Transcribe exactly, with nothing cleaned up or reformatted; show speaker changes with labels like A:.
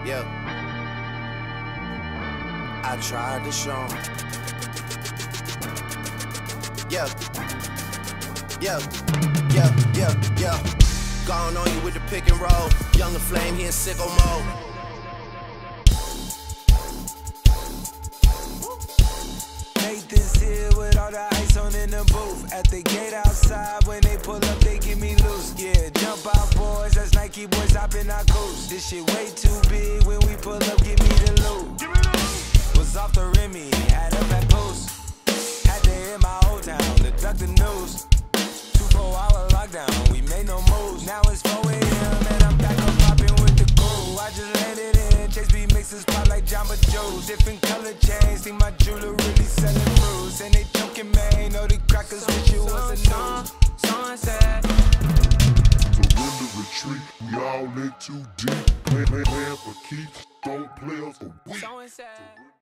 A: Yeah. I tried to show 'em. Yeah. Yeah. Yeah. Yeah. Yeah. Gone on you with the pick and roll. Younger Flame, he in sicko mode.
B: Nathan's here with all the ice on in the booth. At the gate outside, when they pull up, they get me loose. Yeah, jump out, boys. That's Nike boys hopping our coast. This shit way too big. When we pull up, give me the loot. Was off the Remy, had up at post. Had to hit my old town to duck the news. Two four hour lockdown, we made no moves. Now it's four A M and I'm back up popping with the cool. I just landed in, Chase B mixes pop like Jamba Joe's. Different color chains, think my jeweler really selling bruise. And they joking, man, know the crackers wish it was a news. Sunset.
C: Surrender, retreat, we all in too deep. Play, play, plan for keeps, don't play us for weak.